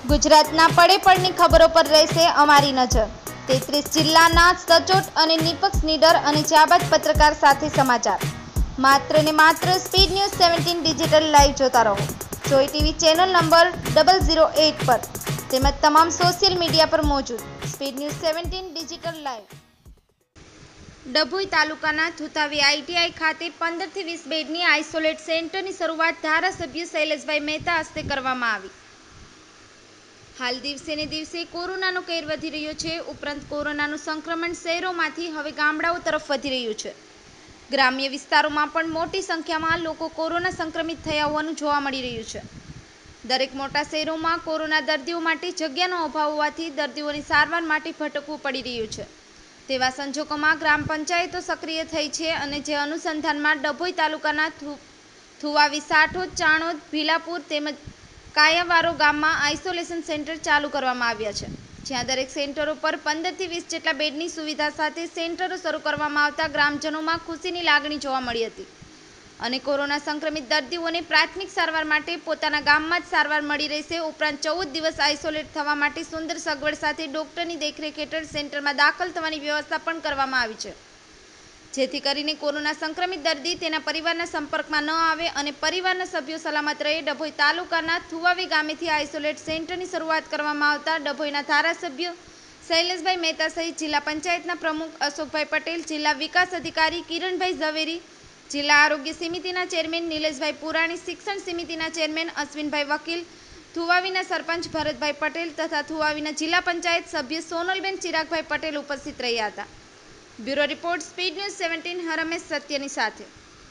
ગુજરાતના પડે પડની ખબરો પર રહેશે અમારી નજર। 33 જિલ્લાના સચોટ અને નિષ્પક્ષ નીડર અને જાબાજ પત્રકાર સાથે સમાચાર। માત્ર ને માત્ર સ્પીડ ન્યૂઝ 17 ડિજિટલ લાઈવ જોતા રહો। જોઈ ટીવી ચેનલ નંબર 008 પર તેમજ તમામ સોશિયલ મીડિયા પર મોજૂદ speed news 17 digital live. Dabhoi તાલુકાના થુતાવી આઈટીઆઈ ખાતે 15 થી 20 બેડની આઇસોલેટ સેન્ટરની શરૂઆત ધારાસભ્ય શૈલેષભાઈ મહેતા હસ્તે કરવામાં આવી। હાલ દિવસે ને દિવસે કોરોનાનો કેર વધી રહ્યો છે। ઉપરાંત કોરોનાનું સંક્રમણ શહેરોમાંથી હવે ગામડાઓ તરફ વધી રહ્યું છે। ગ્રામ્ય વિસ્તારોમાં પણ મોટી સંખ્યામાં લોકો કોરોના સંક્રમિત થયા હોવાનું જોવા મળી રહ્યું છે। દરેક મોટા શહેરોમાં કોરોના દર્દીઓ માટે જગ્યાનો અભાવ હોવાથી દર્દીઓની સારવાર માટે ભટકવું પડી રહ્યું છે। તેવા સંજોગોમાં ગ્રામ પંચાયતો સક્રિય થઈ છે અને જે અનુસંધાનમાં ડભોઈ તાલુકાના થુવાવી, સાઠોદ, ચાણોદ, ભીલાપુર તેમજ કાયાવારો ગામમાં આઇસોલેશન સેન્ટર ચાલુ કરવામાં આવ્યા છે। જ્યાં દરેક સેન્ટરો પર 15 થી 20 જેટલા બેડની સુવિધા સાથે સેન્ટરો શરૂ કરવામાં આવતા ગ્રામજનોમાં ખુશીની લાગણી જોવા મળી હતી અને કોરોના સંક્રમિત દર્દીઓને પ્રાથમિક સારવાર માટે પોતાના ગામમાં જ સારવાર મળી રહેશે। ઉપરાંત 14 દિવસ આઇસોલેટ થવા માટે સુંદર સગવડ સાથે ડોક્ટરની દેખરેખ હેઠળ સેન્ટરમાં દાખલ થવાની વ્યવસ્થા પણ કરવામાં આવી છે, જેથી કરીને કોરોના સંક્રમિત દર્દી તેના પરિવારના સંપર્કમાં ન આવે અને પરિવારના સભ્યો સલામત રહે। ડભોઈ તાલુકાના થુવાવી ગામેથી આઇસોલેટ સેન્ટરની શરૂઆત કરવામાં આવતા ડભોઈના ધારાસભ્ય શૈલેષભાઈ મહેતા સહિત જિલ્લા પંચાયતના પ્રમુખ અશોકભાઈ પટેલ, જિલ્લા વિકાસ અધિકારી કિરણભાઈ ઝવેરી, જિલ્લા આરોગ્ય સમિતિના ચેરમેન નિલેશભાઈ પુરાણી, શિક્ષણ સમિતિના ચેરમેન અશ્વિનભાઈ વકીલ, થુવાવીના સરપંચ ભરતભાઈ પટેલ તથા થુવાવીના જિલ્લા પંચાયત સભ્ય સોનલબેન ચિરાગભાઈ પટેલ ઉપસ્થિત રહ્યા હતા। બ્યુરો રિપોર્ટ, સ્પીડ ન્યૂઝ 17, હરમેશ સત્યની સાથે।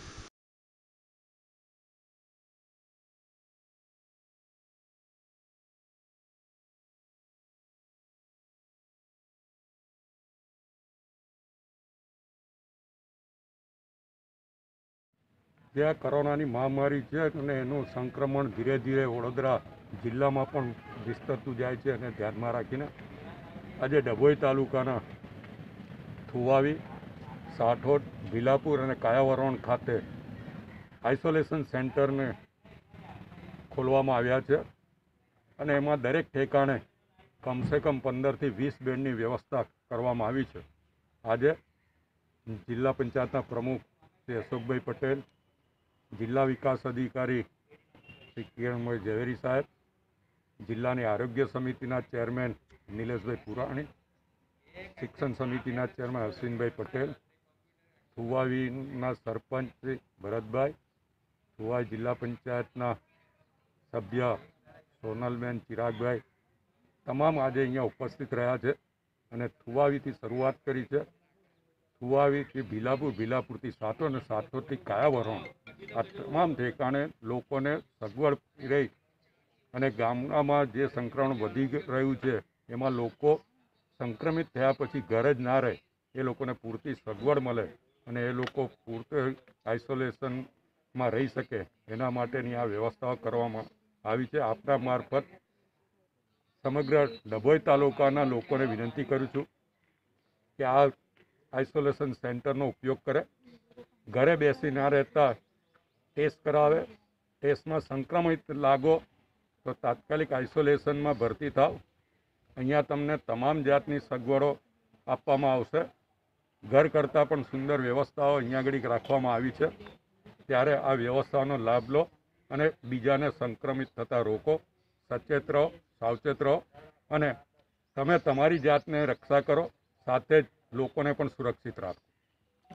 જે કોરોનાની મહામારી છે અને એનું સંક્રમણ ધીરે ધીરે વડોદરા જિલ્લામાં પણ વિસ્તરતું જાય છે અને ધ્યાનમાં રાખીને આજે ડભોઈ તાલુકાના થુવાવી, સાઠોદ, ભીલાપુર અને કાયાવરણ ખાતે આઇસોલેશન સેન્ટરને ખોલવામાં આવ્યા છે અને એમાં દરેક ઠેકાણે કમસે કમ 15 થી 20 બેડની વ્યવસ્થા કરવામાં આવી છે। આજે જિલ્લા પંચાયતના પ્રમુખ શ્રી અશોકભાઈ પટેલ, જિલ્લા વિકાસ અધિકારી શ્રી કિરણભાઈ ઝવેરી સાહેબ, જિલ્લાની આરોગ્ય સમિતિના ચેરમેન નિલેશભાઈ પુરાણી, શિક્ષણ સમિતિના ચેરમેન અશ્વિનભાઈ પટેલ, થુવાવીના સરપંચ શ્રી ભરતભાઈ, થુવાવી જિલ્લા પંચાયતના સભ્ય સોનલબેન ચિરાગભાઈ, તમામ આજે અહીંયા ઉપસ્થિત રહ્યા છે અને થુવાવીથી શરૂઆત કરી છે। થુવાવીથી ભીલાપુર, ભીલાપુરથી સાઠોદ અને સાઠોદથી કાયાવરણ, આ તમામ ઠેકાણે લોકોને સગવડ રહી અને ગામડામાં જે સંક્રમણ વધી રહ્યું છે એમાં લોકો સંક્રમિત થયા પછી ઘરે જ ના રહે, એ લોકોને પૂરતી સગવડ મળે અને એ લોકો પૂરતું આઇસોલેશનમાં રહી શકે એના માટેની આ વ્યવસ્થાઓ કરવામાં આવી છે। આપણા મારફત સમગ્ર ડભોઈ તાલુકાના લોકોને વિનંતી કરું છું કે આ આઇસોલેશન સેન્ટરનો ઉપયોગ કરે, ઘરે બેસી ના રહેતા ટેસ્ટ કરાવે, ટેસ્ટમાં સંક્રમિત લાગો તો તાત્કાલિક આઇસોલેશનમાં ભરતી થાવ। અહીંયા તમને તમામ જાતની સગવડો આપવામાં આવશે। ઘર કરતાં પણ સુંદર વ્યવસ્થાઓ અહીંયા આગળ રાખવામાં આવી છે, ત્યારે આ વ્યવસ્થાનો લાભ લો અને બીજાને સંક્રમિત થતાં રોકો। સચેત રહો, સાવચેત રહો અને તમે તમારી જાતને રક્ષા કરો, સાથે જ લોકોને પણ સુરક્ષિત રાખો।